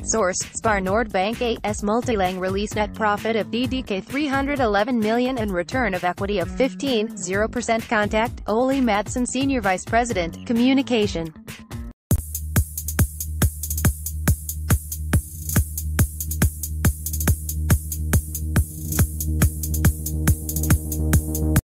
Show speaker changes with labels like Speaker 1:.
Speaker 1: Source: Spar Nord Bank A.'s multilang-release net profit of DKK 311 million and return of equity of 15.0%. Contact: Ole Madsen, Senior Vice President, Communication.